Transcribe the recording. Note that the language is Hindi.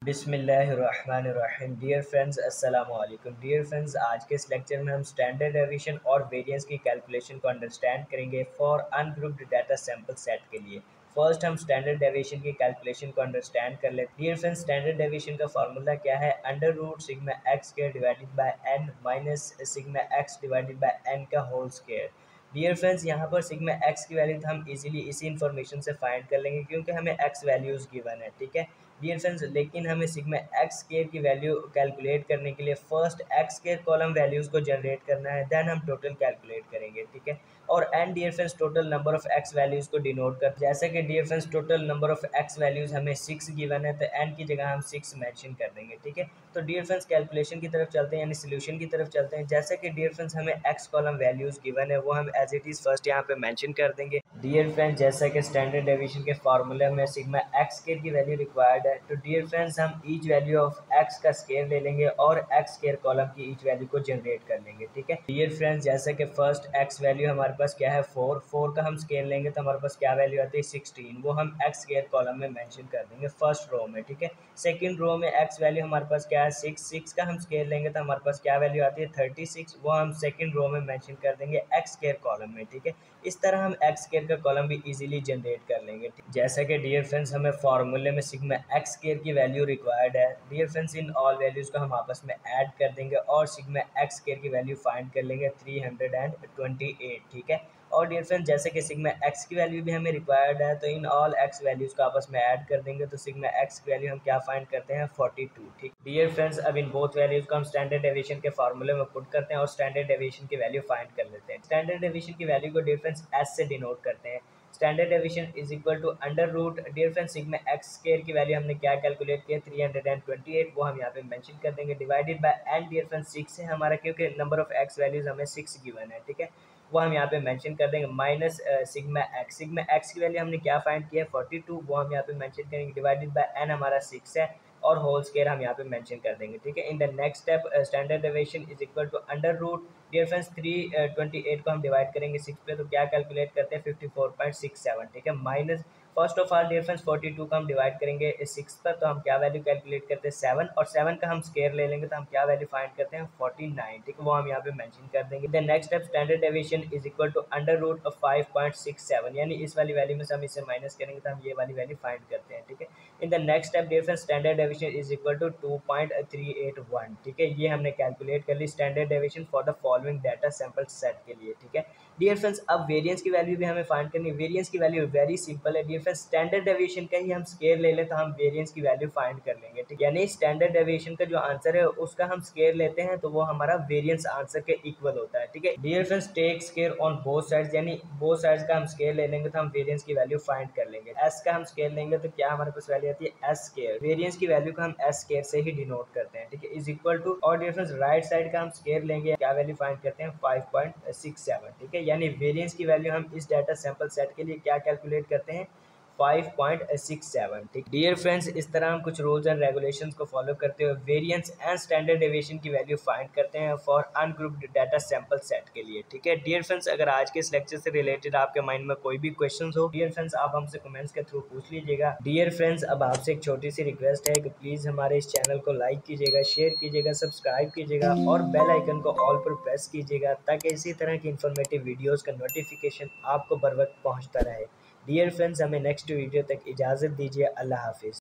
बिस्मिल्लाहिर्रहमानिर्रहीम। डियर फ्रेंड्स, अस्सलाम वालेकुम। डियर फ्रेंड्स, आज के इस लेक्चर में हम स्टैंडर्ड डेविएशन और वेरिएंस की कैलकुलेशन को अंडरस्टैंड करेंगे for ungrouped data sample set के लिए। फर्स्ट हम स्टैंडर्ड डेविएशन की कैलकुलेशन को अंडरस्टैंड कर लेते हैं। डियर फ्रेंड्स, स्टैंडर्ड डेविएशन का फार्मूला क्या है? Under root sigma x square divided by n minus sigma x divided by n का होल स्क्वायर। डियर फ्रेंड्स, यहाँ पर सिग्मा एक्स की वैल्यू हम इजीली इसी इन्फॉर्मेशन से फाइंड कर लेंगे क्योंकि हमें एक्स वैल्यूज़ गिवन है, ठीक है डियर फ्रेंड्स। लेकिन हमें सिग्मा एक्स स्क्वायर की वैल्यू कैलकुलेट करने के लिए first x square column values को जनरेट करना है, देन हम टोटल कैलकुलेट करेंगे, ठीक है। और n dear friends total number of x values को डिनोट कर, जैसे कि dear friends total number of x values हमें 6 गिवन है, तो एन की जगह हम 6 मेंशन कर देंगे, ठीक है। तो डियर फ्रेंड्स कैलकुलेशन की तरफ चलते हैं, यानी सोल्यूशन की तरफ चलते हैं। जैसे कि डियर फ्रेंड्स हमें एक्स कॉलम वैल्यूज़ गिवन है, वो हम एज इट इज़ फर्स्ट यहाँ पे मेंशन कर देंगे। डियर फ्रेंड्स, जैसा कि स्टैंडर्ड डेविएशन के फार्मूले में सिग्मा एक्स स्क्वायर की वैल्यू रिक्वायर्ड है, तो डियर फ्रेंड्स हम ईच वैल्यू ऑफ एक्स का स्क्वायर ले लेंगे और एक्स स्क्वायर कॉलम की ईच वैल्यू को जनरेट कर लेंगे, ठीक है। डियर फ्रेंड्स, जैसे कि फर्स्ट एक्स वैल्यू हमारे पास क्या है 4 का हम स्क्वायर लेंगे तो हमारे पास क्या वैल्यू आती है 16, वो हम एक्स स्क्वायर कॉलम में मेंशन कर देंगे फर्स्ट रो में, ठीक है। सेकंड रो में एक्स वैल्यू हमारे पास क्या है 6 का हम स्क्वायर लेंगे तो हमारे पास क्या वैल्यू आती है 36, वो हम सेकंड रो में मेंशन कर देंगे एक्स स्क्वायर कॉलम में, ठीक है। इस तरह हम एक्स स्क्वायर का कॉलम भी इजीली जनरेट कर लेंगे। जैसा कि डियर फ्रेंड्स हमें फार्मूले में सिग्मा एक्स स्क्वायर की वैल्यू रिक्वायर्ड है, डियर फ्रेंड्स इन ऑल वैल्यूज़ को हम आपस में ऐड कर देंगे और सिग्मा एक्स स्क्वायर की वैल्यू फाइंड कर लेंगे 328, ठीक है। और डियर फ्रेंड्स जैसे कि सिग्मा एक्स की वैल्यू भी हमें रिक्वायर्ड है, तो इन ऑल एक्स वैल्यूज़ को आपस में ऐड कर देंगे, तो सिग्मा एक्स की वैल्यू हम क्या फाइंड करते हैं 42, ठीक। डियर फ्रेंड्स, अब इन बोथ वैल्यूज़ को हम स्टैंडर्ड डेविएशन के फार्मूले में पुट करते हैं और स्टैंडर्ड डेविएशन की वैल्यू फाइंड कर लेते हैं। स्टैंडर्ड डेविएशन की वैल्यू को डियर फ्रेंड्स एस से डिनोट करते हैं। Standard deviation is equal to under root dear friends sigma x square की वैल्यू हमने क्या कैलकुलेट किया 328, वो हम यहाँ पे मेंशन कर देंगे, divided by n dear friends 6 है हमारा, क्योंकि नंबर ऑफ एक्स वैल्यूज हमें 6 गिवन है, ठीक है, वो हम यहाँ पे मेंशन कर देंगे, माइनस सिग्मा एक्स की वैल्यू हमने क्या फाइंड किया है 42, वो हम यहाँ पे मेंशन करेंगे, डिवाइडेड बाय एन हमारा 6 है और होल स्क्वायर हम यहाँ पे मेंशन कर देंगे, ठीक है। In the next step standard deviation is equal to under root dear friends 328 को हम डिवाइड करेंगे 6 पे, तो क्या कैलकुलेट करते हैं 54.67, ठीक है। Minus first of all dear friends 42 का हम डिवाइड करेंगे 6 पर, तो हम क्या वैल्यू कैलकुलेट करते हैं 7, और 7 का हम स्क्वायर ले लेंगे तो हम क्या वैल्यू फाइंड करते हैं 49, ठीक है, वो हम यहाँ पे मेंशन कर देंगे। The next step standard deviation is equal to under root of 5.67, यानी इस वाली वैल्यू में से हम इसे माइनस करेंगे तो हम ये वाली वैल्यू फाइंड करते हैं, ठीक है। In the next step dear friends standard deviation is equal to 2.381, ठीक है, ये हमने कैलकुलेट कर ली standard deviation for the following data sample set के लिए, ठीक है। डियर फ्रेंड्स, अब वेरिएंस की वैल्यू भी हमें फाइंड करनी है। वेरिएंस की वैल्यू वेरी सिंपल है डियर फ्रेंड्स, स्टैंडर्ड डेविएशन का ही हम स्क्वायर ले लें तो हम वेरिएंस की वैल्यू फाइंड कर लेंगे, ठीक, यानी स्टैंडर्ड डेविएशन का जो आंसर है उसका हम स्क्वायर लेते हैं तो वो हमारा वेरिएंस आंसर के इक्वल होता है, ठीक है। Dear friends, take square on both sides, यानी बोथ साइड्स का हम स्क्वायर ले लेंगे तो हम वेरिएंस की वैल्यू फाइंड कर लेंगे। एस का हम स्क्वायर लेंगे तो क्या हमारे पास वैल्यू आती है एस स्क्वायर, वेरिएंस की वैल्यू को हम एस स्क्वायर से ही डिनोट करते हैं, ठीक है, इज इक्वल टू, और डियर फ्रेंड्स राइट साइड का हम स्क्वायर लेंगे, क्या वैल्यू फाइंड करते हैं 5.67, ठीक है, यानी वेरिएंस की वैल्यू हम इस डाटा सैंपल सेट के लिए क्या कैलकुलेट करते हैं 5.67, ठीक। डियर फ्रेंड्स, इस तरह हम कुछ रूल्स एंड रेगुलेशंस को फॉलो करते हुए वेरिएंस एंड स्टैंडर्ड डेविएशन की वैल्यू फाइंड करते हैं for ungrouped data sample set के लिए, ठीक है। डियर फ्रेंड्स, अगर आज के इस लेक्चर से रिलेटेड आपके माइंड में कोई भी क्वेश्चन हो डियर फ्रेंड्स, आप हमसे कमेंट्स के थ्रू पूछ लीजिएगा। डियर फ्रेंड्स, अब आपसे एक छोटी सी रिक्वेस्ट है कि प्लीज़ हमारे इस चैनल को लाइक कीजिएगा, शेयर कीजिएगा, सब्सक्राइब कीजिएगा और बेल आइकन को ऑल पर प्रेस कीजिएगा ताकि इसी तरह की इन्फॉर्मेटिव वीडियोज़ का नोटिफिकेशन आपको बर वक्त पहुँचता रहे। डियर फ्रेंड्स, हमें नेक्स्ट वीडियो तक इजाज़त दीजिए। अल्लाह हाफिज़।